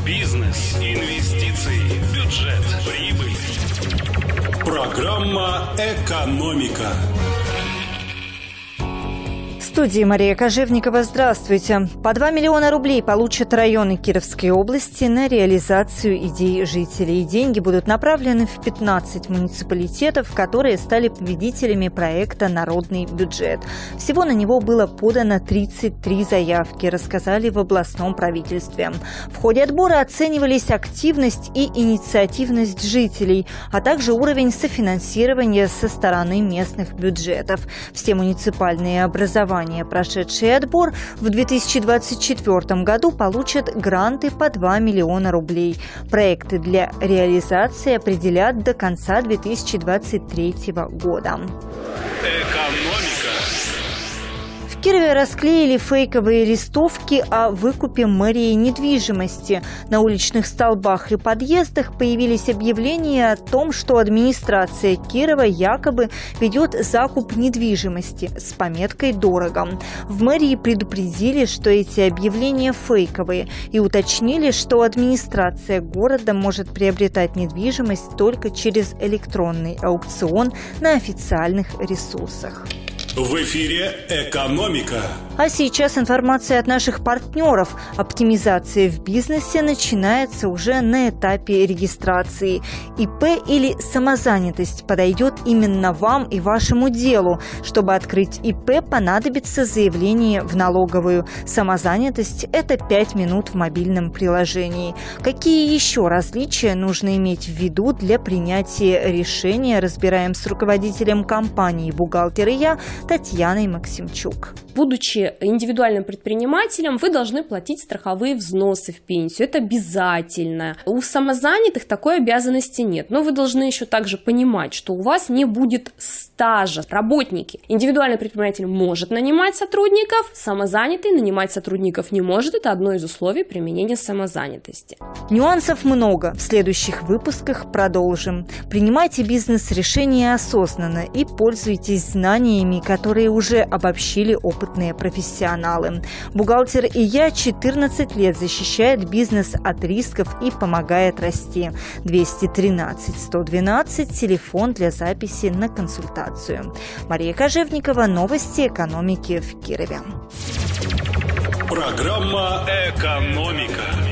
Бизнес, инвестиции, бюджет, прибыль. Программа «Экономика». В студии Мария Кожевникова. Здравствуйте. По 2 миллиона рублей получат районы Кировской области на реализацию идей жителей. Деньги будут направлены в 15 муниципалитетов, которые стали победителями проекта «Народный бюджет». Всего на него было подано 33 заявки, рассказали в областном правительстве. В ходе отбора оценивались активность и инициативность жителей, а также уровень софинансирования со стороны местных бюджетов. Все муниципальные образования, прошедшие отбор, в 2024 году получат гранты по 2 миллиона рублей. Проекты для реализации определят до конца 2023 года. В Кирове расклеили фейковые листовки о выкупе мэрии недвижимости. На уличных столбах и подъездах появились объявления о том, что администрация Кирова якобы ведет закуп недвижимости с пометкой «Дорого». В мэрии предупредили, что эти объявления фейковые, и уточнили, что администрация города может приобретать недвижимость только через электронный аукцион на официальных ресурсах. В эфире «Экономика». А сейчас информация от наших партнеров. Оптимизация в бизнесе начинается уже на этапе регистрации. ИП или самозанятость подойдет именно вам и вашему делу. Чтобы открыть ИП, понадобится заявление в налоговую. Самозанятость – это 5 минут в мобильном приложении. Какие еще различия нужно иметь в виду для принятия решения, разбираем с руководителем компании «Бухгалтер и я» Татьяной Максимчук. Будучи индивидуальным предпринимателем, вы должны платить страховые взносы в пенсию. Это обязательно. У самозанятых такой обязанности нет. Но вы должны еще также понимать, что у вас не будет стажа. Работники. Индивидуальный предприниматель может нанимать сотрудников, самозанятый нанимать сотрудников не может. Это одно из условий применения самозанятости. Нюансов много. В следующих выпусках продолжим. Принимайте бизнес-решения осознанно и пользуйтесь знаниями, которые уже обобщили опытные профессионалы. «Бухгалтер и я» 14 лет защищает бизнес от рисков и помогает расти. 213 112 телефон для записи на консультацию. Мария Кожевникова, новости экономики в Кирове. Программа «Экономика».